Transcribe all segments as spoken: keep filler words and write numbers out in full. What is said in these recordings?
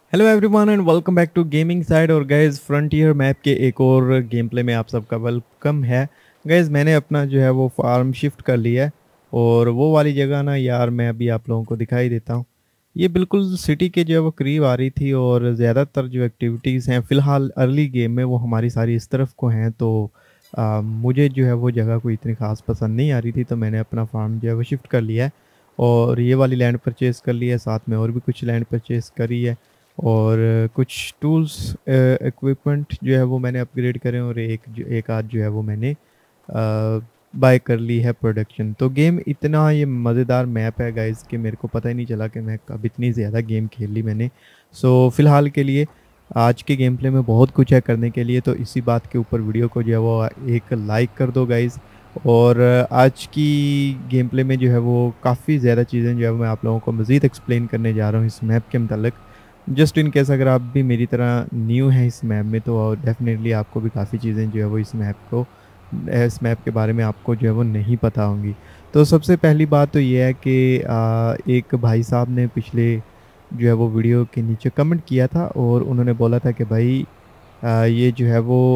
Hello everyone and welcome back to gaming side. और गाइज frontier map के एक और गेम प्ले में आप सबका वेलकम है। गाइज मैंने अपना जो है वो फार्म शिफ्ट कर लिया है और वो वाली जगह ना यार मैं अभी आप लोगों को दिखाई देता हूँ। ये बिल्कुल सिटी के जो है वो करीब आ रही थी और ज़्यादातर जो एक्टिविटीज़ हैं फ़िलहाल अर्ली गेम में वो हमारी सारी इस तरफ को हैं। तो आ, मुझे जो है वो जगह कोई इतनी ख़ास पसंद नहीं आ रही थी, तो मैंने अपना फार्म जो है वो शिफ्ट कर लिया है और ये वाली लैंड परचेज़ कर लिया है, साथ में और भी कुछ लैंड परचेज़ करी है और कुछ टूल्स इक्विपमेंट जो है वो मैंने अपग्रेड करे और एक जो एक आध जो है वो मैंने बाय कर ली है प्रोडक्शन। तो गेम इतना ये मज़ेदार मैप है गाइस कि मेरे को पता ही नहीं चला कि मैं कब इतनी ज़्यादा गेम खेल ली मैंने। सो फ़िलहाल के लिए आज के गेम प्ले में बहुत कुछ है करने के लिए, तो इसी बात के ऊपर वीडियो को जो है वो एक लाइक कर दो गाइस। और आज की गेम प्ले में जो है वो काफ़ी ज़्यादा चीज़ें जो है मैं आप लोगों को मज़ीद एक्सप्लेन करने जा रहा हूँ इस मैप के मतलब। जस्ट इन केस अगर आप भी मेरी तरह न्यू हैं इस मैप में तो डेफिनेटली आपको भी काफ़ी चीज़ें जो है वो इस मैप को इस मैप के बारे में आपको जो है वो नहीं पता होंगी। तो सबसे पहली बात तो ये है कि आ, एक भाई साहब ने पिछले जो है वो वीडियो के नीचे कमेंट किया था और उन्होंने बोला था कि भाई आ, ये जो है वो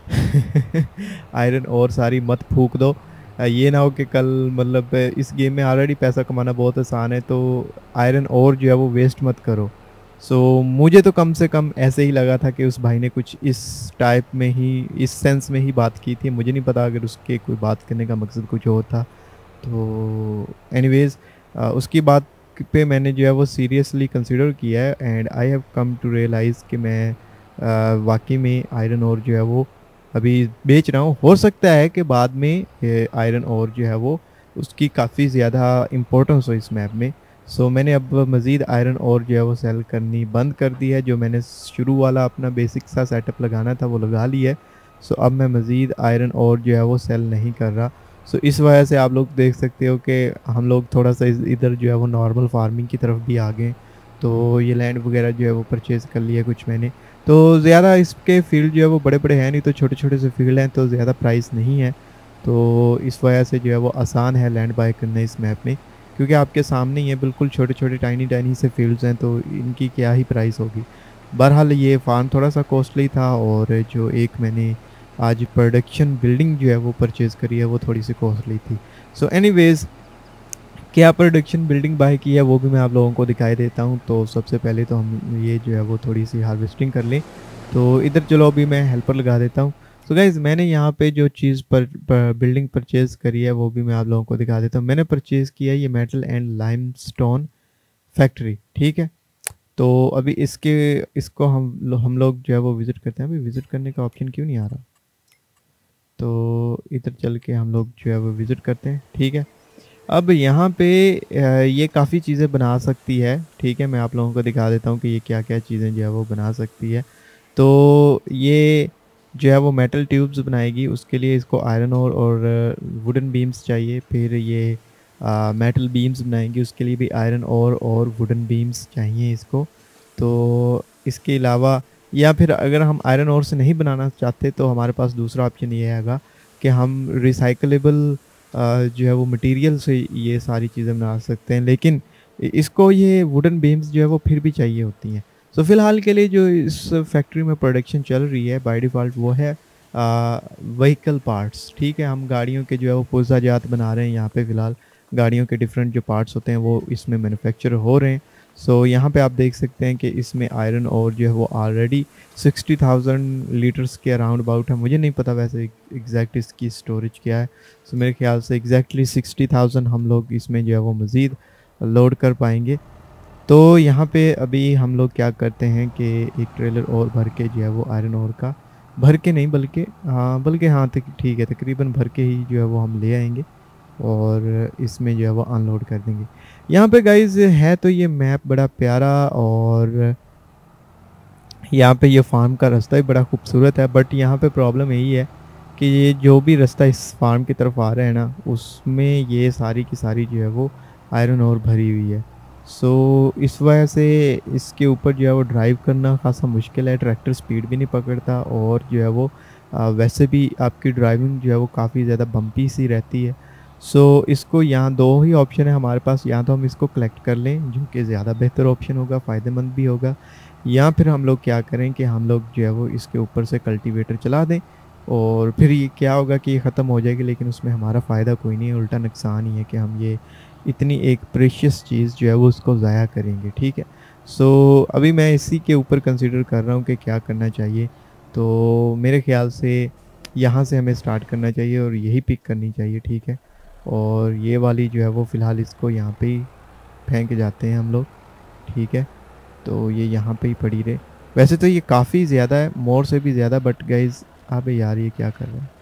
आयरन और सारी मत फूक दो। आ, ये ना हो कि कल मतलब इस गेम में ऑलरेडी पैसा कमाना बहुत आसान है, तो आयरन और जो है वो वेस्ट मत करो। सो so, मुझे तो कम से कम ऐसे ही लगा था कि उस भाई ने कुछ इस टाइप में ही इस सेंस में ही बात की थी। मुझे नहीं पता अगर उसके कोई बात करने का मकसद कुछ और था। तो एनीवेज उसकी बात पे मैंने जो है वो सीरियसली कंसिडर किया है and I have come to realise कि मैं वाकई में आयरन और जो है वो अभी बेच रहा हूँ। हो सकता है कि बाद में आयरन और जो है वो उसकी काफ़ी ज़्यादा इम्पोर्टेंस हो इस मैप में। सो so, मैंने अब मज़ीद आयरन और जो है वो सेल करनी बंद कर दी है। जो मैंने शुरू वाला अपना बेसिक सा सेटअप लगाना था वो लगा लिया है। सो so, अब मैं मज़ीद आयरन और जो है वो सेल नहीं कर रहा। सो so, इस वजह से आप लोग देख सकते हो कि हम लोग थोड़ा सा इधर जो है वो नॉर्मल फार्मिंग की तरफ भी आ गए। तो ये लैंड वगैरह जो है वो परचेज़ कर लिया कुछ मैंने। तो ज़्यादा इसके फील्ड जो है वो बड़े बड़े हैं नहीं, तो छोटे छोटे से फील्ड हैं, तो ज़्यादा प्राइस नहीं है। तो इस वजह से जो है वो आसान है लैंड बाय करना इस मैप में, क्योंकि आपके सामने ही है बिल्कुल छोटे छोटे टाइनी टाइनी से फील्ड्स हैं, तो इनकी क्या ही प्राइस होगी। बहरहाल ये फार्म थोड़ा सा कॉस्टली था और जो एक मैंने आज प्रोडक्शन बिल्डिंग जो है वो परचेज़ करी है वो थोड़ी सी कॉस्टली थी। सो एनीवेज क्या प्रोडक्शन बिल्डिंग बाय की है वो भी मैं आप लोगों को दिखाई देता हूँ। तो सबसे पहले तो हम ये जो है वो थोड़ी सी हार्वेस्टिंग कर लें। तो इधर चलो अभी मैं हेल्पर लगा देता हूँ। सो so गाइज़ मैंने यहाँ पे जो चीज़ पर, पर बिल्डिंग परचेज़ करी है वो भी मैं आप लोगों को दिखा देता हूँ। मैंने परचेज़ किया है ये मेटल एंड लाइमस्टोन फैक्ट्री, ठीक है। तो अभी इसके इसको हम लो, हम लोग जो है वो विज़िट करते हैं। अभी विज़िट करने का ऑप्शन क्यों नहीं आ रहा? तो इधर चल के हम लोग जो है वो विज़िट करते हैं, ठीक है। अब यहाँ पे ये काफ़ी चीज़ें बना सकती है, ठीक है। मैं आप लोगों को दिखा देता हूँ कि ये क्या क्या चीज़ें जो है वो बना सकती है। तो ये जो है वो मेटल ट्यूब्स बनाएगी, उसके लिए इसको आयरन और और वुडन बीम्स चाहिए। फिर ये आ, मेटल बीम्स बनाएंगी, उसके लिए भी आयरन और और वुडन बीम्स चाहिए इसको। तो इसके अलावा या फिर अगर हम आयरन और से नहीं बनाना चाहते तो हमारे पास दूसरा ऑप्शन ये आएगा कि हम रिसाइकलेबल जो है वो मटेरियल से ये सारी चीज़ें बना सकते हैं, लेकिन इसको ये वुडन बीम्स जो है वो फिर भी चाहिए होती हैं। सो so, फ़िलहाल के लिए जो इस फैक्ट्री में प्रोडक्शन चल रही है बाय डिफ़ॉल्ट वो है व्हीकल पार्ट्स, ठीक है। हम गाड़ियों के जो है वो पुर्जा जात बना रहे हैं यहाँ पे फ़िलहाल। गाड़ियों के डिफरेंट जो पार्ट्स होते हैं वो इसमें मैन्युफैक्चर हो रहे हैं। सो so, यहाँ पे आप देख सकते हैं कि इसमें आयरन और जो है वो ऑलरेडी सिक्सटी थाउजेंड लीटर्स के अराउंड अबाउट है। मुझे नहीं पता वैसे एग्जैक्ट इसकी स्टोरेज क्या है। सो so, मेरे ख्याल से एग्जैक्टली सिक्सटी थाउजेंड हम लोग इसमें जो है वो मज़ीद लोड कर पाएंगे। तो यहाँ पे अभी हम लोग क्या करते हैं कि एक ट्रेलर और भर के जो है वो आयरन और का भर के नहीं बल्कि हाँ बल्कि हाँ तक ठीक है, तकरीबन भर के ही जो है वो हम ले आएंगे और इसमें जो है वो अनलोड कर देंगे। यहाँ पे गाइज है तो ये मैप बड़ा प्यारा और यहाँ पे ये फार्म का रास्ता भी बड़ा खूबसूरत है, बट यहाँ पे प्रॉब्लम यही है कि ये जो भी रास्ता इस फार्म की तरफ आ रहा है ना उसमें ये सारी की सारी जो है वो आयरन और भरी हुई है। सो इस वजह से इसके ऊपर जो है वो ड्राइव करना खासा मुश्किल है। ट्रैक्टर स्पीड भी नहीं पकड़ता और जो है वो आ, वैसे भी आपकी ड्राइविंग जो है वो काफ़ी ज़्यादा बम्पी सी रहती है। सो so, इसको यहाँ दो ही ऑप्शन है हमारे पास, या तो हम इसको कलेक्ट कर लें जो कि ज़्यादा बेहतर ऑप्शन होगा, फ़ायदेमंद भी होगा, या फिर हम लोग क्या करें कि हम लोग जो है वो इसके ऊपर से कल्टीवेटर चला दें और फिर ये क्या होगा कि ये ख़त्म हो जाएगी, लेकिन उसमें हमारा फ़ायदा कोई नहीं है, उल्टा नुकसान ही है कि हम ये इतनी एक प्रेशियस चीज़ जो है वो उसको ज़ाया करेंगे। ठीक है, सो so, अभी मैं इसी के ऊपर कंसिडर कर रहा हूँ कि क्या करना चाहिए। तो मेरे ख़्याल से यहाँ से हमें स्टार्ट करना चाहिए और यही पिक करनी चाहिए। ठीक है, और ये वाली जो है वो फ़िलहाल इसको यहाँ पे ही फेंक जाते हैं हम लोग। ठीक है, तो ये यहाँ पे ही पड़ी रहे। वैसे तो ये काफ़ी ज़्यादा है, मोर से भी ज़्यादा, बट गाइज अबे यार ये क्या कर रहे हैं,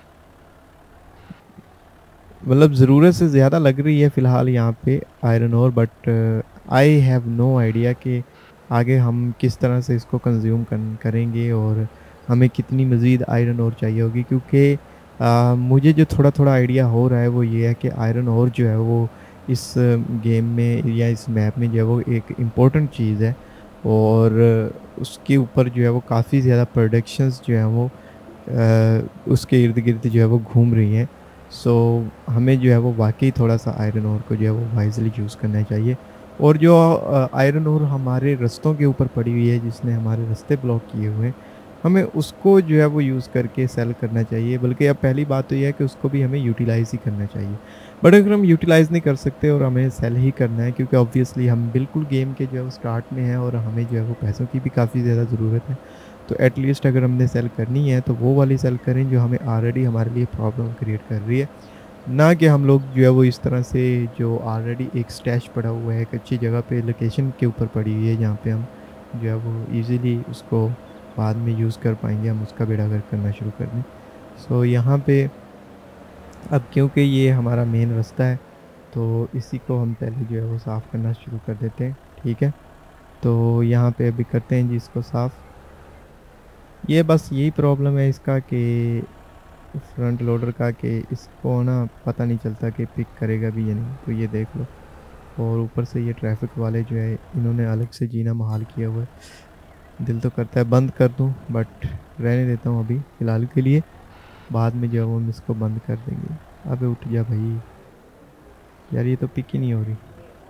मतलब ज़रूरत से ज़्यादा लग रही है फ़िलहाल यहाँ पे iron ore, but I have no idea कि आगे हम किस तरह से इसको कंज्यूम करेंगे और हमें कितनी मज़ीद आयरन ओर चाहिए होगी, क्योंकि uh, मुझे जो थोड़ा थोड़ा आइडिया हो रहा है वो ये है कि आयरन ओर जो है वो इस गेम में या इस मैप में जो है वो एक इम्पोर्टेंट चीज़ है, और उसके ऊपर जो है वो काफ़ी ज़्यादा प्रोडक्शंस जो है वो uh, उसके इर्द गिर्द जो है वो घूम रही हैं। सो so, हमें जो है वो वाकई थोड़ा सा आयरन ओर को जो है वो वाइजली यूज़ करना चाहिए, और जो आयरन ओर हमारे रस्तों के ऊपर पड़ी हुई है जिसने हमारे रास्ते ब्लॉक किए हुए हैं, हमें उसको जो है वो यूज़ करके सेल करना चाहिए। बल्कि अब पहली बात तो यह है कि उसको भी हमें यूटिलाइज़ ही करना चाहिए, बट अगर हम यूटिलाइज़ नहीं कर सकते और हमें सेल ही करना है, क्योंकि ऑब्वियसली हम बिल्कुल गेम के जो है वो स्टार्ट में हैं और हमें जो है वो पैसों की भी काफ़ी ज़्यादा ज़रूरत है, तो एटलीस्ट अगर हमने सेल करनी है तो वो वाली सेल करें जो हमें ऑलरेडी हमारे लिए प्रॉब्लम क्रिएट कर रही है, ना कि हम लोग जो है वो इस तरह से जो ऑलरेडी एक स्टैश पड़ा हुआ है एक अच्छी जगह पे लोकेशन के ऊपर पड़ी हुई है जहाँ पे हम जो है वो इजीली उसको बाद में यूज़ कर पाएंगे, हम उसका बेड़ा गर्क करना शुरू कर दें। सो यहाँ पे अब क्योंकि ये हमारा मेन रास्ता है तो इसी को हम पहले जो है वो साफ़ करना शुरू कर देते हैं। ठीक है, तो यहाँ पे अभी करते हैं जी इसको साफ़। ये बस यही प्रॉब्लम है इसका कि फ्रंट लोडर का, कि इसको ना पता नहीं चलता कि पिक करेगा भी या नहीं, तो ये देख लो। और ऊपर से ये ट्रैफिक वाले जो है इन्होंने अलग से जीना महाल किया हुआ है। दिल तो करता है बंद कर दूं, बट रहने देता हूँ अभी फ़िलहाल के लिए, बाद में जो है वो हम इसको बंद कर देंगे। अबे उठ जा भाई, यार ये तो पिक ही नहीं हो रही।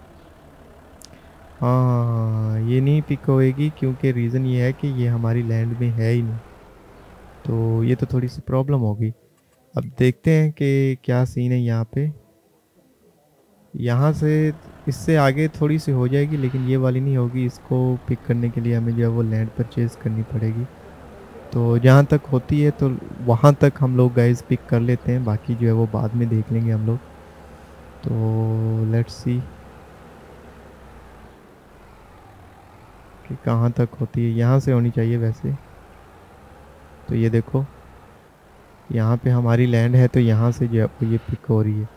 हाँ, ये नहीं पिक होएगी क्योंकि रीज़न ये है कि ये हमारी लैंड में है ही नहीं, तो ये तो थोड़ी सी प्रॉब्लम होगी। अब देखते हैं कि क्या सीन है यहाँ पे। यहाँ से इससे आगे थोड़ी सी हो जाएगी लेकिन ये वाली नहीं होगी, इसको पिक करने के लिए हमें जो है वो लैंड परचेज़ करनी पड़ेगी। तो जहाँ तक होती है तो वहाँ तक हम लोग गाइस पिक कर लेते हैं, बाकी जो है वो बाद में देख लेंगे हम लोग। तो लेट्स सी कि कहाँ तक होती है। यहाँ से होनी चाहिए वैसे, तो ये देखो यहाँ पे हमारी लैंड है तो यहाँ से जो है ये पिक हो रही है।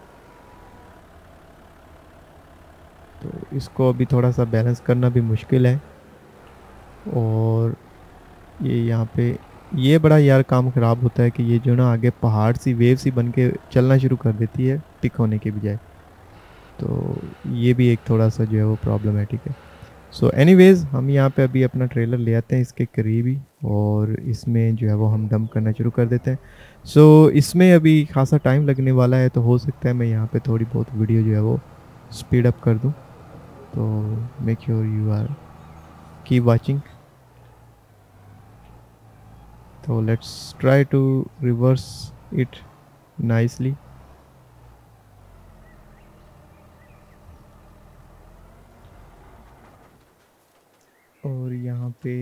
तो इसको अभी थोड़ा सा बैलेंस करना भी मुश्किल है, और ये यहाँ पे ये बड़ा यार काम ख़राब होता है कि ये जो ना आगे पहाड़ सी वेव सी बन के चलना शुरू कर देती है पिक होने के बजाय, तो ये भी एक थोड़ा सा जो है वो प्रॉब्लमेटिक है। सो so एनीवेज़ हम यहाँ पे अभी अपना ट्रेलर ले आते हैं इसके करीब ही, और इसमें जो है वो हम डंप करना शुरू कर देते हैं। सो so इसमें अभी खासा टाइम लगने वाला है, तो हो सकता है मैं यहाँ पे थोड़ी बहुत वीडियो जो है वो स्पीड अप कर दूँ, तो make sure you are keep watching. तो let's try to reverse it nicely. और यहाँ पे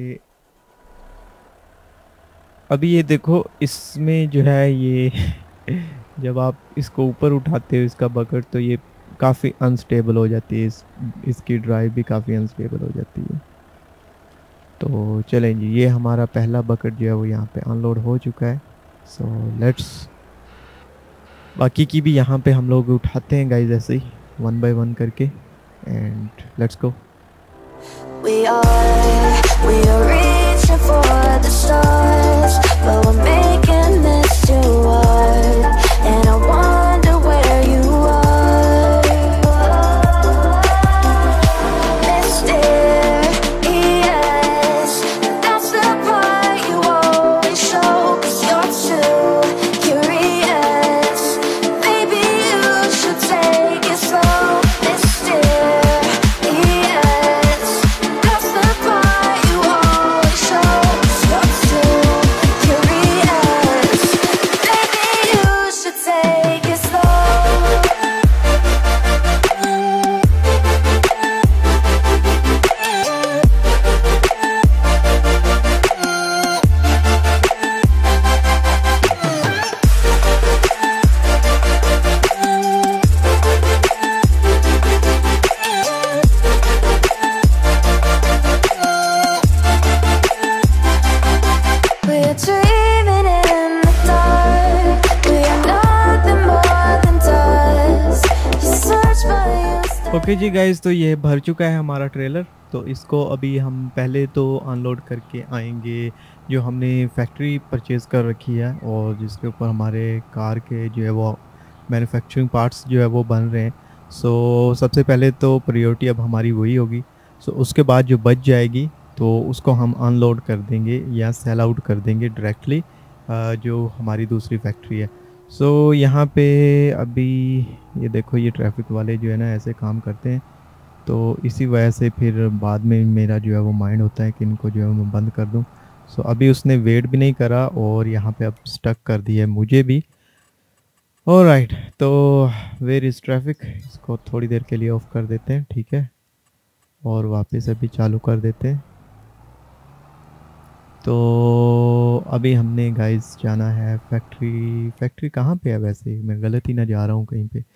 अभी ये देखो इसमें जो है ये जब आप इसको ऊपर उठाते हो इसका बकेट, तो ये काफ़ी अनस्टेबल हो जाती है, इस इसकी ड्राइव भी काफ़ी अनस्टेबल हो जाती है। तो चलें जी, ये हमारा पहला बकेट जो है वो यहाँ पे अनलोड हो चुका है। सो so, लेट्स बाकी की भी यहाँ पे हम लोग उठाते हैं गाइस ऐसे ही वन बाय वन करके, and let's go. We are, we are reaching for the stars, but we're making this too hard, and I wonder where you are. Mysterious, that's the part you always show, 'cause you're too curious. Maybe you okay जी guys, तो ये भर चुका है हमारा trailer. तो इसको अभी हम पहले तो अनलोड करके आएंगे जो हमने फैक्ट्री परचेज़ कर रखी है और जिसके ऊपर हमारे कार के जो है वो मैन्युफैक्चरिंग पार्ट्स जो है वो बन रहे हैं। सो सबसे पहले तो प्रायोरिटी अब हमारी वही होगी। सो उसके बाद जो बच जाएगी तो उसको हम अनलोड कर देंगे या सेल आउट कर देंगे डायरेक्टली जो हमारी दूसरी फैक्ट्री है। सो so, यहाँ पे अभी ये देखो, ये ट्रैफिक वाले जो है ना ऐसे काम करते हैं, तो इसी वजह से फिर बाद में मेरा जो है वो माइंड होता है कि इनको जो है मैं बंद कर दूँ। सो so, अभी उसने वेट भी नहीं करा और यहाँ पे अब स्टक कर दिया है मुझे भी। ऑलराइट, तो वेयर इज़ ट्रैफिक, इसको थोड़ी देर के लिए ऑफ कर देते हैं, ठीक है, और वापस अभी चालू कर देते हैं। तो अभी हमने गाइस जाना है फैक्ट्री। फैक्ट्री कहाँ पे है वैसे, मैं गलत ही ना जा रहा हूँ कहीं पे।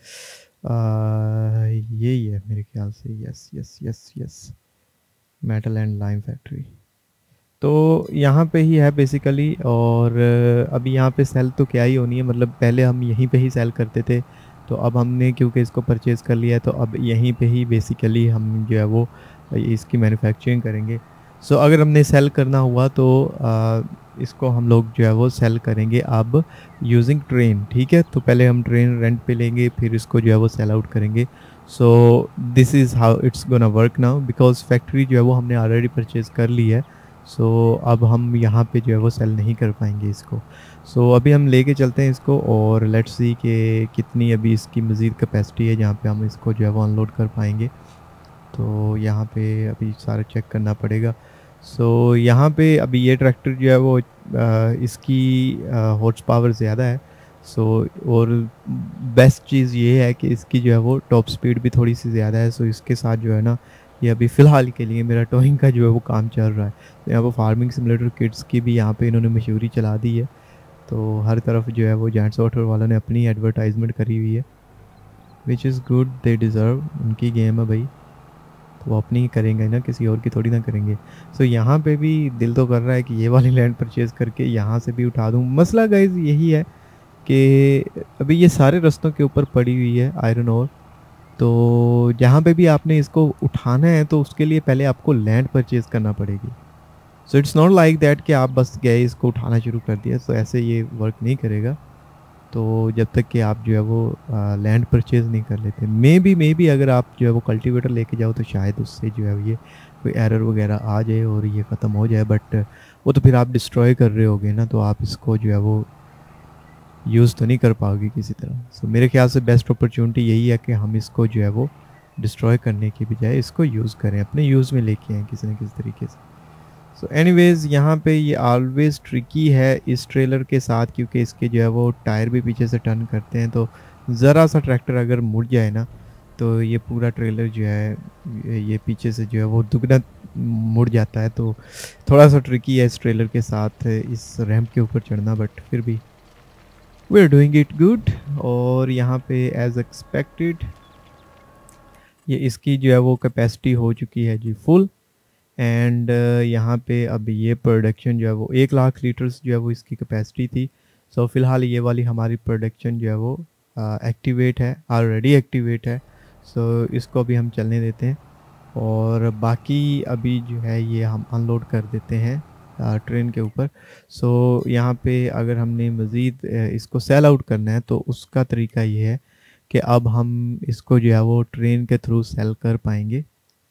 आ, यही है मेरे ख्याल से, yes yes yes yes, metal and lime factory. तो यहाँ पे ही है बेसिकली। और अभी यहाँ पे सेल तो क्या ही होनी है, मतलब पहले हम यहीं पे ही सेल करते थे, तो अब हमने क्योंकि इसको परचेज़ कर लिया है तो अब यहीं पे ही बेसिकली हम जो है वो इसकी मैन्युफैक्चरिंग करेंगे। सो so, अगर हमने सेल करना हुआ तो आ, इसको हम लोग जो है वो सेल करेंगे अब यूजिंग ट्रेन, ठीक है। तो पहले हम ट्रेन रेंट पे लेंगे, फिर इसको जो है वो सेल आउट करेंगे। So this is how it's gonna work now, because factory जो है वो हमने ऑलरेडी परचेज़ कर ली है। सो so, अब हम यहाँ पे जो है वो सेल नहीं कर पाएंगे इसको। सो so, अभी हम लेके चलते हैं इसको और लेट्स सी कि कितनी अभी इसकी मज़ीद कैपेसिटी है जहाँ पे हम इसको जो है वो अनलोड कर पाएंगे। तो यहाँ पे अभी सारा चेक करना पड़ेगा। सो so, यहाँ पे अभी ये ट्रैक्टर जो है वो आ, इसकी हॉर्स पावर ज़्यादा है। सो so, और बेस्ट चीज़ ये है कि इसकी जो है वो टॉप स्पीड भी थोड़ी सी ज़्यादा है। सो so, इसके साथ जो है ना, ये अभी फ़िलहाल के लिए मेरा टोइंग का जो है वो काम चल रहा है। तो यहाँ पर फार्मिंग सिमुलेटर किट्स की भी यहाँ पे इन्होंने मशहूरी चला दी है। तो हर तरफ जो है वो जायंट सॉफ्टवेयर वालों ने अपनी एडवर्टाइजमेंट करी हुई है, which is good, they deserve, उनकी गेम है भाई, तो वो अपनी ही करेंगे ना, किसी और की थोड़ी ना करेंगे। सो so, यहाँ पे भी दिल तो कर रहा है कि ये वाली लैंड परचेज़ करके यहाँ से भी उठा दूँ। मसला गाइस यही है कि अभी ये सारे रास्तों के ऊपर पड़ी हुई है आयरन ओर, तो जहाँ पे भी आपने इसको उठाना है तो उसके लिए पहले आपको लैंड परचेज़ करना पड़ेगी। So it's not like that कि आप बस गए इसको उठाना शुरू कर दिया, सो so, ऐसे ये वर्क नहीं करेगा। तो जब तक कि आप जो है वो लैंड परचेज़ नहीं कर लेते, मे बी मे बी अगर आप जो है वो कल्टीवेटर लेके जाओ तो शायद उससे जो है ये कोई एरर वगैरह आ जाए और ये ख़त्म हो जाए, बट वो तो फिर आप डिस्ट्रॉय कर रहे होगे ना, तो आप इसको जो है वो यूज़ तो नहीं कर पाओगे किसी तरह। सो so, मेरे ख्याल से बेस्ट अपॉर्चुनिटी यही है कि हम इसको जो है वो डिस्ट्रॉय करने की बजाय इसको यूज़ करें, अपने यूज़ में लेके आएँ किसी न किसी तरीके से। सो एनीवेज़ यहाँ पे ये ऑलवेज़ ट्रिकी है इस ट्रेलर के साथ, क्योंकि इसके जो है वो टायर भी पीछे से टर्न करते हैं, तो ज़रा सा ट्रैक्टर अगर मुड़ जाए ना तो ये पूरा ट्रेलर जो है ये पीछे से जो है वो दुगना मुड़ जाता है। तो थोड़ा सा ट्रिकी है इस ट्रेलर के साथ इस रैंप के ऊपर चढ़ना, बट फिर भी we are doing it good. और यहाँ पे एज एक्सपेक्टेड ये इसकी जो है वो कैपेसिटी हो चुकी है जी फुल। एंड uh, यहाँ पे अब ये प्रोडक्शन जो है वो एक लाख लीटर्स जो है वो इसकी कैपेसिटी थी। सो so, फ़िलहाल ये वाली हमारी प्रोडक्शन जो है वो एक्टिवेट uh, है, ऑलरेडी एक्टिवेट है। सो so, इसको अभी हम चलने देते हैं और बाकी अभी जो है ये हम अनलोड कर देते हैं uh, ट्रेन के ऊपर। सो so, यहाँ पे अगर हमने मज़ीद uh, इसको सेल आउट करना है तो उसका तरीका ये है कि अब हम इसको जो है वो ट्रेन के थ्रू सेल कर पाएंगे।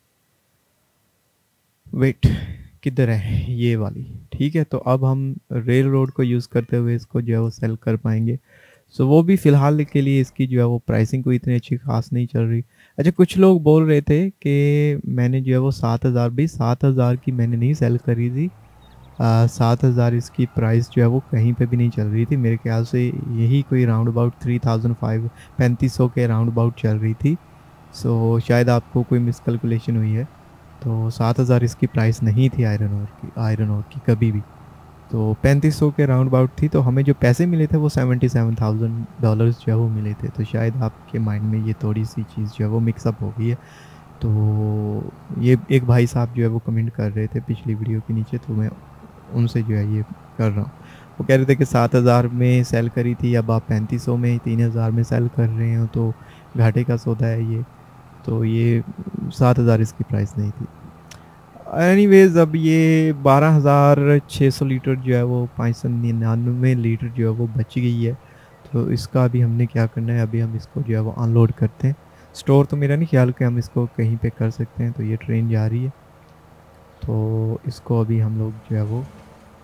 वेट किधर है, ये वाली, ठीक है। तो अब हम रेल रोड को यूज़ करते हुए इसको जो है वो सेल कर पाएंगे। सो वो भी फ़िलहाल के लिए इसकी जो है वो प्राइसिंग कोई इतनी अच्छी खास नहीं चल रही। अच्छा, कुछ लोग बोल रहे थे कि मैंने जो है वो सात हज़ार भी सात हज़ार की मैंने नहीं सेल करी थी, सात हज़ार इसकी प्राइस जो है वो कहीं पे भी नहीं चल रही थी। मेरे ख्याल से यही कोई round about three thousand five पैंतीस सौ के राउंड अबाउट चल रही थी। सो शायद आपको कोई मिसकैलकुलेशन हुई है। तो सात हज़ार इसकी प्राइस नहीं थी आयरन ओर की आयरन ओर की कभी भी। तो पैंतीस सौ के राउंड अबाउट थी, तो हमें जो पैसे मिले थे वो सेवेंटी सेवन थाउजेंड डॉलर्स जो है वो मिले थे। तो शायद आपके माइंड में ये थोड़ी सी चीज़ जो है वो मिक्सअप हो गई है। तो ये एक भाई साहब जो है वो कमेंट कर रहे थे पिछली वीडियो के नीचे, तो मैं उनसे जो है ये कर रहा हूँ। वो कह रहे थे कि सात हज़ार में सेल करी थी, अब आप पैंतीस सौ में तीन हज़ार में सेल कर रहे हो, तो घाटे का सौदा है ये। तो ये सात हज़ार इसकी प्राइस नहीं थी। एनीवेज अब ये बारह हज़ार छः सौ लीटर जो है वो पाँच सौ निन्यानवे लीटर जो है वो बच गई है। तो इसका अभी हमने क्या करना है, अभी हम इसको जो है वो अनलोड करते हैं। स्टोर तो मेरा नहीं ख्याल कि हम इसको कहीं पे कर सकते हैं। तो ये ट्रेन जा रही है, तो इसको अभी हम लोग जो है वो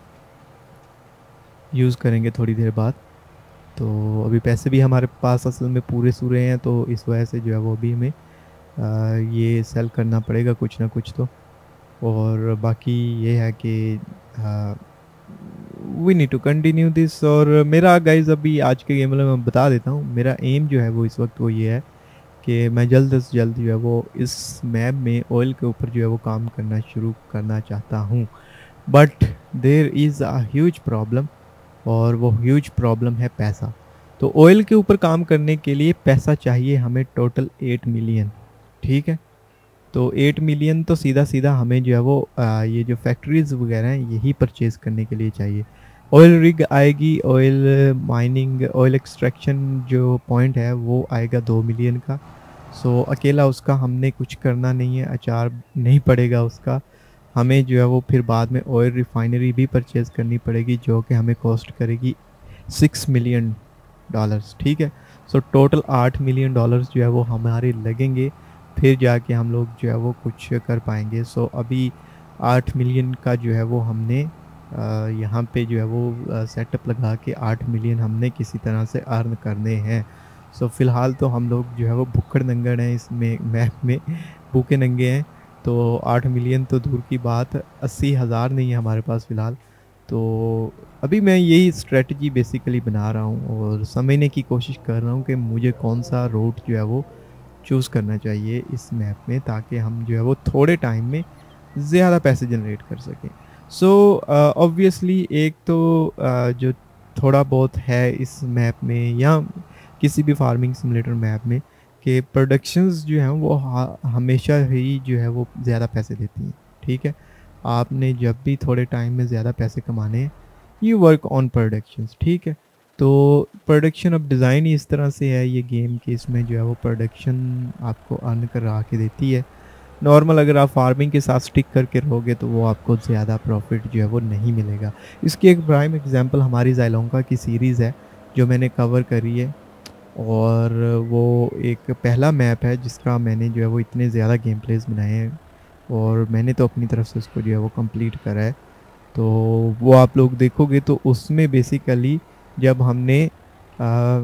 यूज़ करेंगे थोड़ी देर बाद। तो अभी पैसे भी हमारे पास असल में पूरे सूरे हैं, तो इस वजह से जो है वो अभी हमें आ, ये सेल करना पड़ेगा कुछ ना कुछ तो। और बाकी ये है कि we need to continue this. और मेरा गाइज अभी आज के गेम में मैं बता देता हूँ, मेरा एम जो है वो इस वक्त वो ये है कि मैं जल्द से जल्द जो है वो इस मैप में ऑयल के ऊपर जो है वो काम करना शुरू करना चाहता हूँ। But there is a huge problem, और वो ह्यूज प्रॉब्लम है पैसा। तो ऑयल के ऊपर काम करने के लिए पैसा चाहिए हमें टोटल एट मिलियन। ठीक है, तो एट मिलियन तो सीधा सीधा हमें जो है वो आ, ये जो फैक्ट्रीज वगैरह हैं यही परचेज़ करने के लिए चाहिए। ऑयल रिग आएगी, ऑयल माइनिंग, ऑयल एक्सट्रैक्शन जो पॉइंट है वो आएगा दो मिलियन का। सो अकेला उसका हमने कुछ करना नहीं है, अचार नहीं पड़ेगा उसका। हमें जो है वो फिर बाद में ऑयल रिफाइनरी भी परचेज़ करनी पड़ेगी, जो कि हमें कॉस्ट करेगी सिक्स मिलियन डॉलर्स। ठीक है, सो टोटल आठ मिलियन डॉलर्स जो है वो हमारे लगेंगे, फिर जाके हम लोग जो है वो कुछ कर पाएंगे। सो अभी आठ मिलियन का जो है वो हमने यहाँ पे जो है वो सेटअप लगा के आठ मिलियन हमने किसी तरह से अर्न करने हैं। सो फ़िलहाल तो हम लोग जो है वो भुक्खड़ नंगड़ हैं इसमें मैप में, भूखे नंगे हैं। तो आठ मिलियन तो दूर की बात, अस्सी हज़ार नहीं है हमारे पास फ़िलहाल। तो अभी मैं यही स्ट्रेटजी बेसिकली बना रहा हूँ और समझने की कोशिश कर रहा हूँ कि मुझे कौन सा रूट जो है वो चूज़ करना चाहिए इस मैप में, ताकि हम जो है वो थोड़े टाइम में ज़्यादा पैसे जनरेट कर सकें। सो ऑब्वियसली एक तो uh, जो थोड़ा बहुत है इस मैप में या किसी भी फार्मिंग सिमुलेटर मैप में, कि प्रोडक्शंस जो हैं वो हमेशा ही जो है वो ज़्यादा पैसे देती हैं। ठीक है, आपने जब भी थोड़े टाइम में ज़्यादा पैसे कमाने हैं, यू वर्क ऑन प्रोडक्शंस। ठीक है, तो प्रोडक्शन अब डिज़ाइन ही इस तरह से है ये गेम के, इसमें जो है वो प्रोडक्शन आपको अर्न करा के देती है। नॉर्मल अगर आप फार्मिंग के साथ स्टिक करके रहोगे तो वो आपको ज़्यादा प्रॉफिट जो है वो नहीं मिलेगा। इसकी एक प्राइम एग्जांपल हमारी ज़ाइलोंगा की सीरीज़ है जो मैंने कवर करी है, और वो एक पहला मैप है जिसका मैंने जो है वो इतने ज़्यादा गेम प्लेस बनाए हैं, और मैंने तो अपनी तरफ से उसको जो है वो कंप्लीट करा है। तो वो आप लोग देखोगे तो उसमें बेसिकली जब हमने आ,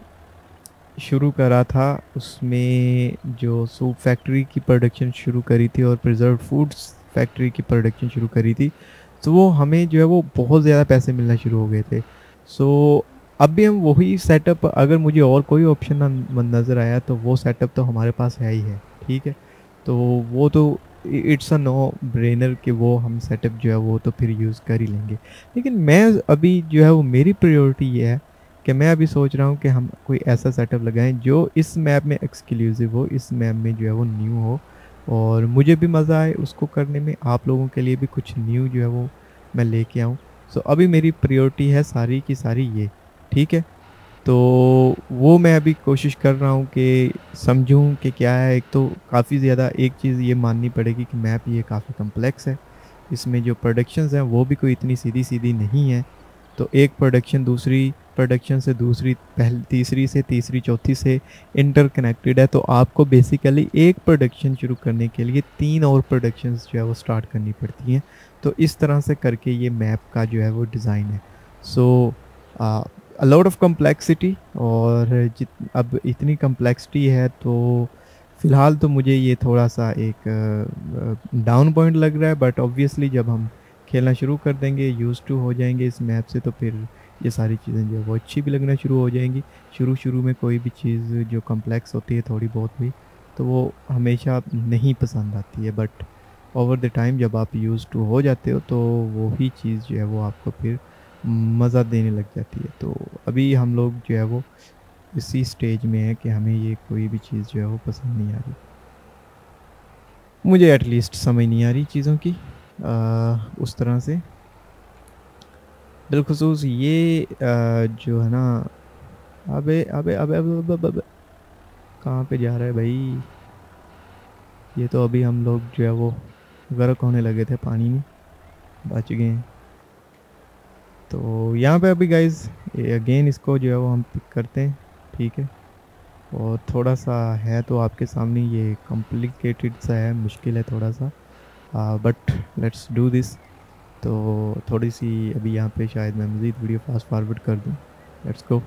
शुरू करा था, उसमें जो सूप फैक्ट्री की प्रोडक्शन शुरू करी थी और प्रिजर्व फूड्स फैक्ट्री की प्रोडक्शन शुरू करी थी, तो वो हमें जो है वो बहुत ज़्यादा पैसे मिलना शुरू हो गए थे। सो अब भी हम वही सेटअप, अगर मुझे और कोई ऑप्शन ना नज़र आया तो वो सेटअप तो हमारे पास है ही है। ठीक है, तो वो तो इट्स अ नो ब्रेनर कि वो हम सेटअप जो है वो तो फिर यूज़ कर ही लेंगे। लेकिन मैं अभी जो है वो मेरी प्रायोरिटी ये है कि मैं अभी सोच रहा हूँ कि हम कोई ऐसा सेटअप लगाएं जो इस मैप में एक्सक्लूसिव हो, इस मैप में जो है वो न्यू हो, और मुझे भी मज़ा आए उसको करने में, आप लोगों के लिए भी कुछ न्यू जो है वो मैं लेके आऊँ। सो अभी मेरी प्रायोरिटी है सारी की सारी ये। ठीक है, तो वो मैं अभी कोशिश कर रहा हूँ कि समझूं कि क्या है। एक तो काफ़ी ज़्यादा एक चीज़ ये माननी पड़ेगी कि मैप ये काफ़ी कम्प्लेक्स है, इसमें जो प्रोडक्शंस हैं वो भी कोई इतनी सीधी सीधी नहीं है। तो एक प्रोडक्शन दूसरी प्रोडक्शन से दूसरी, पहली तीसरी से तीसरी, चौथी से इंटरकनेक्टेड है। तो आपको बेसिकली एक प्रोडक्शन शुरू करने के लिए तीन और प्रोडक्शंस जो है वो स्टार्ट करनी पड़ती हैं। तो इस तरह से करके ये मैप का जो है वो डिज़ाइन है। So a lot of complexity, और जित अब इतनी कम्प्लेक्सिटी है तो फ़िलहाल तो मुझे ये थोड़ा सा एक डाउन पॉइंट लग रहा है। बट ऑब्वियसली जब हम खेलना शुरू कर देंगे, यूज़ टू हो जाएंगे इस मैप से, तो फिर ये सारी चीज़ें जो है वो अच्छी भी लगना शुरू हो जाएंगी। शुरू शुरू में कोई भी चीज़ जो कम्प्लेक्स होती है थोड़ी बहुत भी, तो वो हमेशा नहीं पसंद आती है। बट ओवर द टाइम जब आप यूज़ टू हो जाते हो तो वही चीज़ जो है वो आपको फिर मज़ा देने लग जाती है। तो अभी हम लोग जो है वो इसी स्टेज में है कि हमें ये कोई भी चीज़ जो है वो पसंद नहीं आ रही, मुझे एटलीस्ट समझ नहीं आ रही चीज़ों की आ, उस तरह से। बिलखुसूस ये आ, जो है ना, अबे अबे अबे अबे, अबे, अबे, अबे कहाँ पे जा रहा है भाई। ये तो अभी हम लोग जो है वो गर्क होने लगे थे पानी में, बच गए हैं। तो यहाँ पे अभी गाइज अगेन इसको जो है वो हम पिक करते हैं, ठीक है। और थोड़ा सा है तो आपके सामने ये कॉम्प्लिकेटेड सा है, मुश्किल है थोड़ा सा, बट लेट्स डू दिस। तो थोड़ी सी अभी यहाँ पे शायद मैं मज़ीद वीडियो फास्ट फॉरवर्ड कर दूँ। Let's go.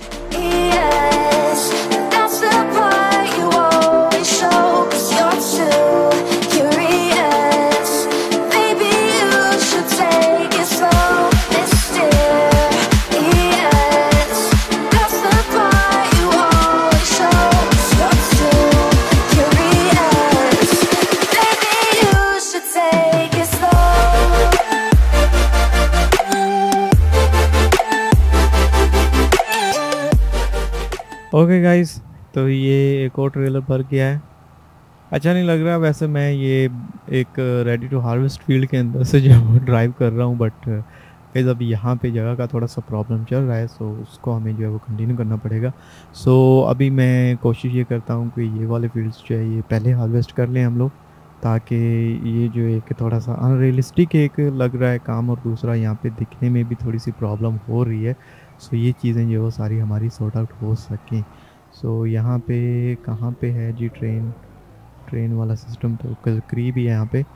ओके गाइस, तो ये एक और ट्रेलर भर गया है। अच्छा नहीं लग रहा वैसे, मैं ये एक रेडी टू हार्वेस्ट फील्ड के अंदर से जो है ड्राइव कर रहा हूँ, बट गाइस अभी यहाँ पे जगह का थोड़ा सा प्रॉब्लम चल रहा है, सो उसको हमें जो है वो कंटिन्यू करना पड़ेगा। सो अभी मैं कोशिश ये करता हूँ कि ये वाले फील्ड्स जो है ये पहले हार्वेस्ट कर लें हम लोग, ताकि ये जो एक थोड़ा सा अनरियलिस्टिक एक लग रहा है काम, और दूसरा यहाँ पे दिखने में भी थोड़ी सी प्रॉब्लम हो रही है। सो ये चीज़ें जो वो सारी हमारी सॉर्ट आउट हो सकें। सो यहाँ पे कहाँ पे है जी ट्रेन ट्रेन वाला सिस्टम, तो करीब ही है यहाँ पे।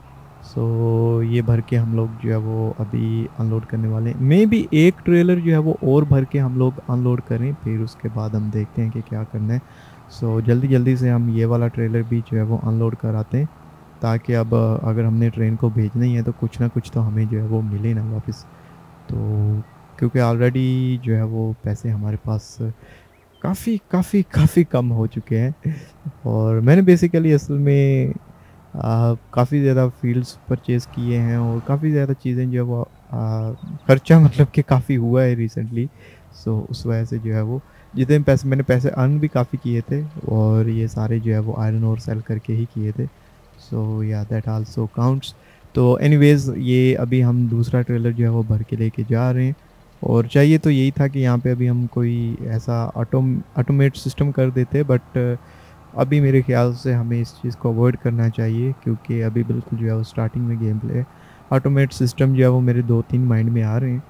सो ये भर के हम लोग जो है वो अभी अनलोड करने वाले हैं। मे बी एक ट्रेलर जो है वो और भर के हम लोग अनलोड करें, फिर उसके बाद हम देखते हैं कि क्या करना है। सो जल्दी जल्दी से हम ये वाला ट्रेलर भी जो है वो अनलोड कराते हैं, ताकि अब अगर हमने ट्रेन को भेजना ही है तो कुछ ना कुछ तो हमें जो है वो मिले ना वापस। तो क्योंकि ऑलरेडी जो है वो पैसे हमारे पास काफ़ी काफ़ी काफ़ी कम हो चुके हैं, और मैंने बेसिकली असल में काफ़ी ज़्यादा फील्ड्स परचेज़ किए हैं, और काफ़ी ज़्यादा चीज़ें जो है वो खर्चा मतलब कि काफ़ी हुआ है रिसेंटली। सो उस वजह से जो है वो जितने पैसे मैंने पैसे अर्न भी काफ़ी किए थे, और ये सारे जो है वो आयरन और सेल करके ही किए थे। सो या दैट आल्सो काउंट्स। तो एनीवेज़ ये अभी हम दूसरा ट्रेलर जो है वो भर के लेके जा रहे हैं, और चाहिए तो यही था कि यहाँ पे अभी हम कोई ऐसा ऑटोम ऑटोमेट सिस्टम कर देते, बट अभी मेरे ख्याल से हमें इस चीज़ को अवॉइड करना चाहिए, क्योंकि अभी बिल्कुल जो है वो स्टार्टिंग में गेम प्ले ऑटोमेट सिस्टम जो है वो मेरे दो तीन माइंड में आ रहे हैं,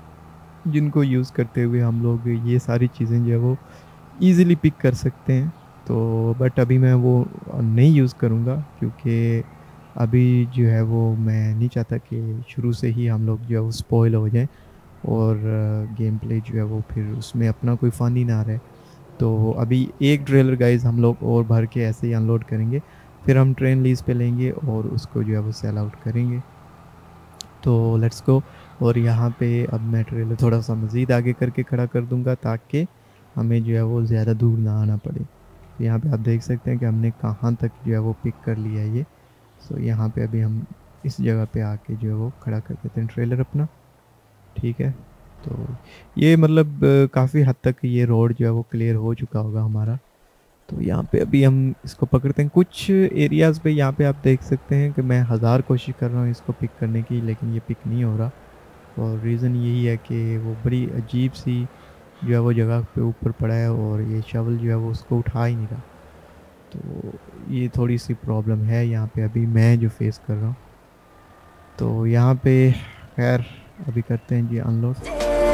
जिनको यूज़ करते हुए हम लोग ये सारी चीज़ें जो है वो ईज़िली पिक कर सकते हैं। तो बट अभी मैं वो नहीं यूज़ करूँगा, क्योंकि अभी जो है वो मैं नहीं चाहता कि शुरू से ही हम लोग जो है वो स्पॉइल हो जाएं, और गेम प्ले जो है वो फिर उसमें अपना कोई फ़न ही ना रहे। तो अभी एक ट्रेलर गाइस हम लोग और भर के ऐसे ही अनलोड करेंगे, फिर हम ट्रेन लीज़ पे लेंगे और उसको जो है वो सेल आउट करेंगे। तो लेट्स गो। और यहाँ पे अब मैं ट्रेलर थोड़ा सा मज़ीद आगे करके खड़ा कर दूँगा, ताकि हमें जो है वो ज़्यादा दूर ना आना पड़े। तो यहाँ पे आप देख सकते हैं कि हमने कहाँ तक जो है वो पिक कर लिया है ये। सो यहाँ पे अभी हम इस जगह पे आके जो है वो खड़ा कर देते हैं ट्रेलर अपना, ठीक है। तो ये मतलब काफ़ी हद तक ये रोड जो है वो क्लियर हो चुका होगा हमारा। तो यहाँ पे अभी हम इसको पकड़ते हैं। कुछ एरियाज़ पे यहाँ पे आप देख सकते हैं कि मैं हज़ार कोशिश कर रहा हूँ इसको पिक करने की, लेकिन ये पिक नहीं हो रहा, और रीज़न यही है कि वो बड़ी अजीब सी जो है वो जगह पे ऊपर पड़ा है, और ये शवल जो है वो उसको उठा ही नहीं रहा। तो ये थोड़ी सी प्रॉब्लम है यहाँ पे अभी मैं जो फेस कर रहा हूँ। तो यहाँ पे खैर अभी करते हैं जी अनलोड।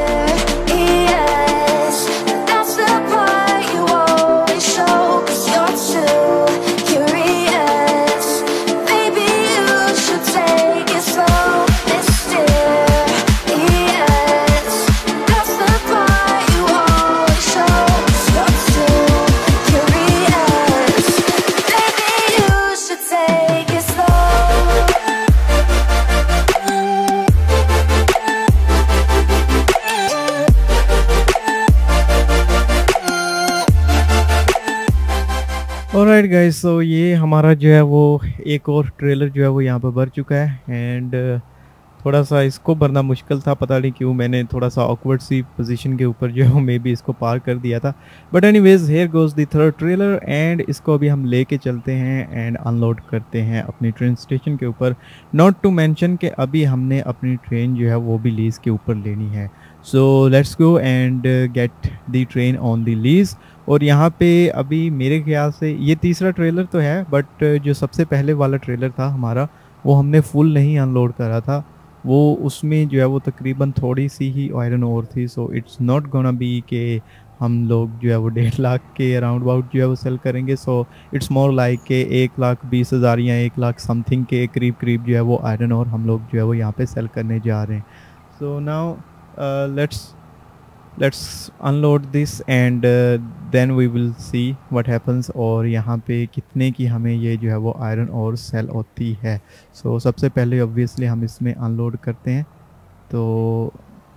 ऑलराइट गाइस, तो ये हमारा जो है वो एक और ट्रेलर जो है वो यहाँ पर भर चुका है, एंड थोड़ा सा इसको भरना मुश्किल था, पता नहीं क्यों मैंने थोड़ा सा ऑकवर्ड सी पोजीशन के ऊपर जो है मे बी इसको पार कर दिया था। But anyways here goes the third trailer, and इसको अभी हम लेके चलते हैं एंड अनलोड करते हैं अपनी ट्रेन स्टेशन के ऊपर। नॉट टू मेंशन कि अभी हमने अपनी ट्रेन जो है वो भी लीज़ के ऊपर लेनी है। So let's go and get the train on the lease. और यहाँ पे अभी मेरे ख्याल से ये तीसरा ट्रेलर तो है, बट जो सबसे पहले वाला ट्रेलर था हमारा, वो हमने फुल नहीं अनलोड करा था। वो उसमें जो है वो तकरीबन थोड़ी सी ही आयरन ओर थी। So it's not gonna be के हम लोग जो है वो डेढ़ लाख के अराउंड अबाउट जो है वो सेल करेंगे। सो इट्स मोर लाइक के एक लाख बीस हज़ार या एक लाख समथिंग के करीब करीब जो है वो आयरन और हम लोग जो है वो यहाँ पे सेल करने जा रहे हैं। So now let's let's unload this and then we will see what happens, और यहाँ पे कितने की हमें ये जो है वो आयरन और सेल होती है। सो so, सबसे पहले ऑब्वियसली हम इसमें अनलोड करते हैं। तो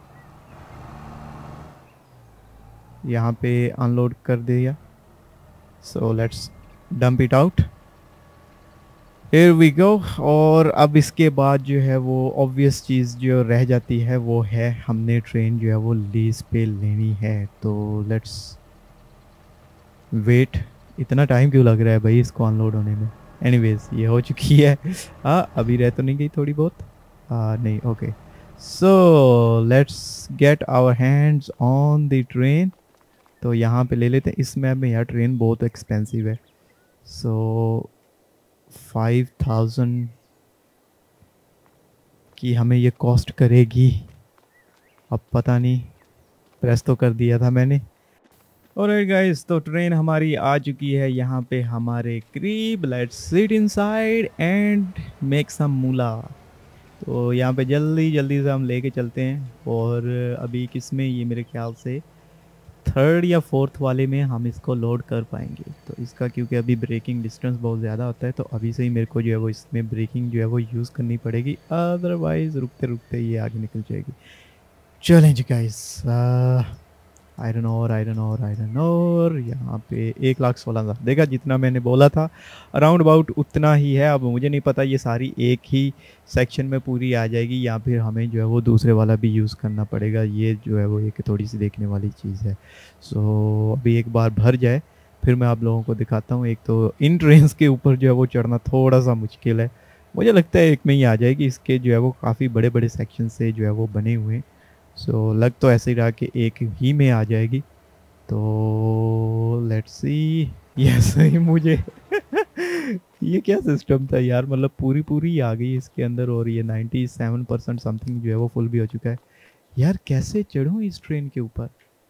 यहाँ पे अनलोड कर दिया। So let's dump it out, here we go. और अब इसके बाद जो है वो ऑब्वियस चीज़ जो रह जाती है वो है हमने ट्रेन जो है वो लीज पे लेनी है। तो लेट्स वेट। इतना टाइम क्यों लग रहा है भाई इसको अनलोड होने में? एनीवेज ये हो चुकी है। हाँ अभी रह तो नहीं गई थोड़ी बहुत? आ, नहीं, okay. So let's get our hands on the train. तो यहाँ पे ले लेते हैं। इस मैप में यार ट्रेन बहुत एक्सपेंसिव है। सो फाइव थाउजेंड की हमें ये कॉस्ट करेगी। अब पता नहीं, प्रेस तो कर दिया था मैंने। ऑलराइट गाइस, तो ट्रेन हमारी आ चुकी है यहाँ पे हमारे करीब। Let's sit inside and make some moolah. तो यहाँ पे जल्दी जल्दी से हम लेके चलते हैं। और अभी किस में, ये मेरे ख्याल से थर्ड या फोर्थ वाले में हम इसको लोड कर पाएंगे। तो इसका क्योंकि अभी ब्रेकिंग डिस्टेंस बहुत ज़्यादा होता है, तो अभी से ही मेरे को जो है वो इसमें ब्रेकिंग जो है वो यूज़ करनी पड़ेगी, अदरवाइज़ रुकते रुकते ये आगे निकल जाएगी। चलें जी guys, iron ore iron ore iron ore यहाँ पे एक लाख सोलह हज़ार देखा, जितना मैंने बोला था अराउंड अबाउट उतना ही है। अब मुझे नहीं पता ये सारी एक ही सेक्शन में पूरी आ जाएगी या फिर हमें जो है वो दूसरे वाला भी यूज़ करना पड़ेगा। ये जो है वो एक थोड़ी सी देखने वाली चीज़ है। सो अभी एक बार भर जाए फिर मैं आप लोगों को दिखाता हूँ। एक तो इन ट्रेन्स के ऊपर जो है वो चढ़ना थोड़ा सा मुश्किल है, मुझे लगता है एक में ही आ जाएगी। इसके जो है वो काफ़ी बड़े बड़े सेक्शन से जो है वो बने हुए हैं। सो so, लग तो ऐसे ही रहा कि एक ही में आ जाएगी। तो लेट्स सी। यस ही मुझे ये क्या सिस्टम था यार, मतलब पूरी पूरी आ गई इसके अंदर और ये नाइन्टी सेवन परसेंट समथिंग जो है वो फुल भी हो चुका है। यार कैसे चढ़ूँ इस ट्रेन के ऊपर?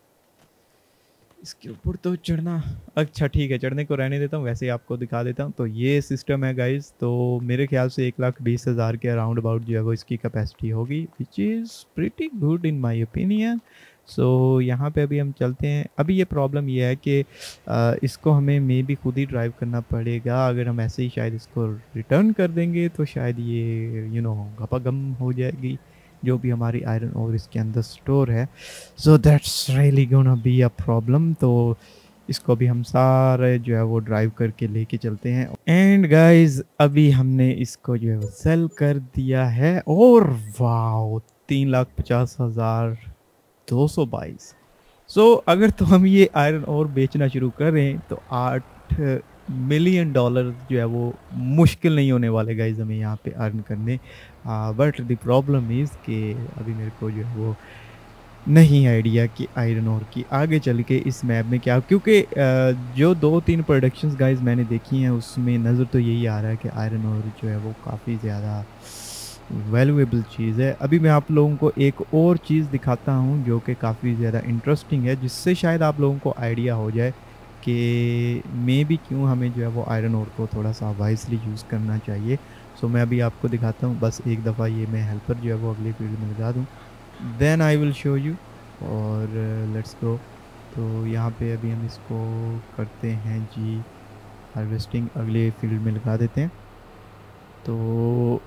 इसके ऊपर तो चढ़ना, अच्छा ठीक है चढ़ने को रहने देता हूँ, वैसे ही आपको दिखा देता हूँ। तो ये सिस्टम है गाइस। तो मेरे ख्याल से एक लाख बीस हज़ार के अराउंड अबाउट जो है वो इसकी कैपेसिटी होगी, which is pretty good in my opinion. So यहाँ पे अभी हम चलते हैं। अभी ये प्रॉब्लम ये है कि आ, इसको हमें मे भी खुद ही ड्राइव करना पड़ेगा। अगर हम ऐसे ही शायद इसको रिटर्न कर देंगे तो शायद ये यू नो गपागम हो जाएगी जो भी हमारी आयरन और इसके अंदर स्टोर है। So that's really gonna be a problem. तो इसको भी हम सारे जो है वो ड्राइव करके लेके चलते हैं। एंड गाइस अभी हमने इसको जो है वो सेल कर दिया है। और वाओ, तीन लाख पचास हज़ार दो सौ बाईस। सो अगर तो हम ये आयरन और बेचना शुरू करें तो आठ मिलियन डॉलर जो है वो मुश्किल नहीं होने वाले गाइज हमें यहाँ पे अर्न करने। बट द प्रॉब्लम इज़ कि अभी मेरे को जो है वो नहीं आइडिया कि आयरन और की आगे चल के इस मैप में क्या, क्योंकि जो दो तीन प्रोडक्शंस गाइज मैंने देखी हैं उसमें नज़र तो यही आ रहा है कि आयरन और जो है वो काफ़ी ज़्यादा वैल्यूएबल चीज़ है। अभी मैं आप लोगों को एक और चीज़ दिखाता हूँ जो कि काफ़ी ज़्यादा इंटरेस्टिंग है, जिससे शायद आप लोगों को आइडिया हो जाए कि मे भी क्यों हमें जो है वो आयरन ओर को थोड़ा सा वाइजली यूज़ करना चाहिए। सो so, मैं अभी आपको दिखाता हूँ। बस एक दफ़ा ये मैं हेल्पर जो है वो अगले फील्ड में लगा दूँ, then I will show you. और लेट्स गो। तो यहाँ पे अभी हम इसको करते हैं जी हार्वेस्टिंग, अगले फील्ड में लगा देते हैं। तो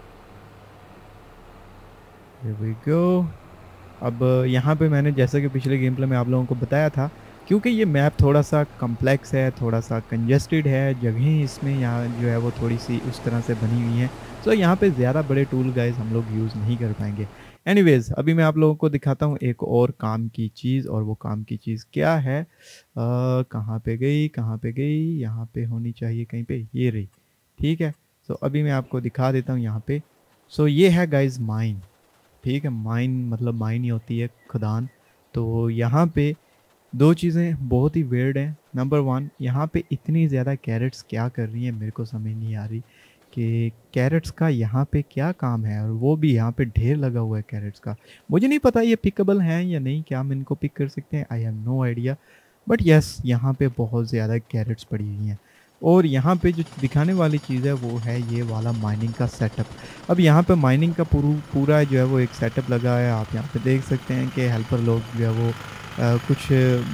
Here we go। अब यहाँ पे मैंने जैसा कि पिछले गेम प्ले में आप लोगों को बताया था, क्योंकि ये मैप थोड़ा सा कम्प्लेक्स है, थोड़ा सा कंजेस्टेड है, जगहें इसमें यहाँ जो है वो थोड़ी सी उस तरह से बनी हुई हैं। सो यहाँ पे ज़्यादा बड़े टूल गाइस हम लोग यूज़ नहीं कर पाएंगे। एनीवेज अभी मैं आप लोगों को दिखाता हूँ एक और काम की चीज़, और वो काम की चीज़ क्या है, कहाँ पे गई कहाँ पे गई, यहाँ पे होनी चाहिए कहीं पे, ये रही, ठीक है। सो अभी मैं आपको दिखा देता हूँ यहाँ पे। सो ये है गाइज माइन, ठीक है। माइन मतलब माइन ही होती है खदान। तो यहाँ पे दो चीज़ें बहुत ही वियर्ड हैं। नंबर वन, यहाँ पे इतनी ज़्यादा कैरेट्स क्या कर रही हैं मेरे को समझ नहीं आ रही कि कैरेट्स का यहाँ पे क्या काम है, और वो भी यहाँ पे ढेर लगा हुआ है कैरेट्स का। मुझे नहीं पता ये पिकेबल हैं या नहीं, क्या हम इनको पिक कर सकते हैं, I have no idea. But yes, यहाँ पे बहुत ज़्यादा कैरेट्स पड़ी हुई हैं। और यहाँ पे जो दिखाने वाली चीज़ है वो है ये वाला माइनिंग का सेटअप। अब यहाँ पे माइनिंग का पूरा पूरा जो है वो एक सेटअप लगा है। आप यहाँ पे देख सकते हैं कि हेल्पर लोग जो है वो आ, कुछ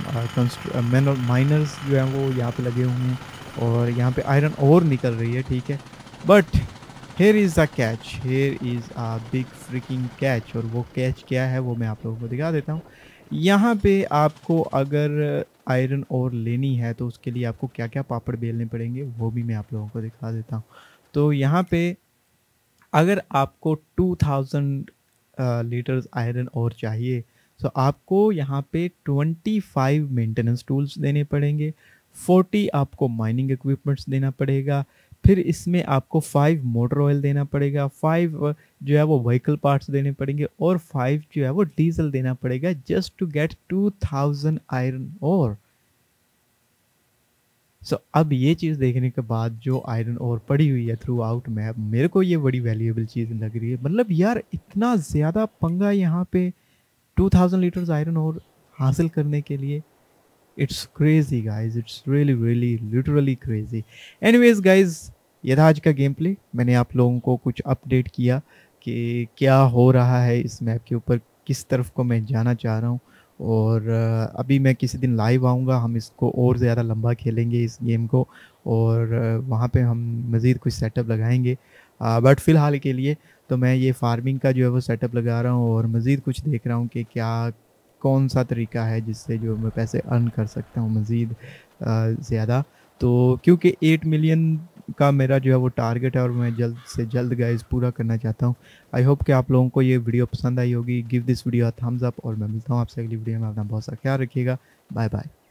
माइनर्स जो हैं वो यहाँ पे लगे हुए हैं, और यहाँ पे आयरन और निकल रही है, ठीक है। But here is a catch, here is a big freaking catch. और वो कैच क्या है वो मैं आप लोगों को दिखा देता हूँ। यहाँ पे आपको अगर आयरन और लेनी है तो उसके लिए आपको क्या क्या पापड़ बेलने पड़ेंगे वो भी मैं आप लोगों को दिखा देता हूँ। तो यहाँ पे अगर आपको टू थाउज़ेंड लीटर्स आयरन और चाहिए तो आपको यहाँ पे ट्वेंटी फाइव मेंटेनेंस टूल्स देने पड़ेंगे, फोर्टी आपको माइनिंग इक्विपमेंट्स देना पड़ेगा, फिर इसमें आपको फाइव मोटर ऑयल देना पड़ेगा, फाइव जो है वो व्हीकल पार्ट्स देने पड़ेंगे, और फाइव जो है वो डीजल देना पड़ेगा just to get two thousand iron ore. So so, अब ये चीज़ देखने के बाद जो आयरन और पड़ी हुई है थ्रू आउट मैप, मेरे को ये बड़ी वैल्यूएबल चीज़ लग रही है। मतलब यार इतना ज़्यादा पंगा यहाँ पे टू थाउज़ेंड लीटर्स आयरन और हासिल करने के लिए। It's crazy guys, it's really really literally crazy. Anyways guys, ये था आज का गेम प्ले। मैंने आप लोगों को कुछ अपडेट किया कि क्या हो रहा है इस मैप के ऊपर, किस तरफ को मैं जाना चाह रहा हूँ। और अ, अभी मैं किसी दिन लाइव आऊँगा, हम इसको और ज़्यादा लंबा खेलेंगे इस गेम को, और अ, वहाँ पे हम मज़ीद कुछ सेटअप लगाएंगे। बट फ़िलहाल के लिए तो मैं ये फार्मिंग का जो है वो सेटअप लगा रहा हूँ, और मज़ीद कुछ देख रहा हूँ कि क्या कौन सा तरीका है जिससे जो मैं पैसे अर्न कर सकता हूँ मज़ीद ज़्यादा। तो क्योंकि एट मिलियन का मेरा जो है वो टारगेट है, और मैं जल्द से जल्द गाइस पूरा करना चाहता हूँ। आई होप कि आप लोगों को ये वीडियो पसंद आई होगी। Give this video a thumbs up, और मैं मिलता हूँ आपसे अगली वीडियो में। अपना बहुत सा ख्याल रखिएगा। Bye bye.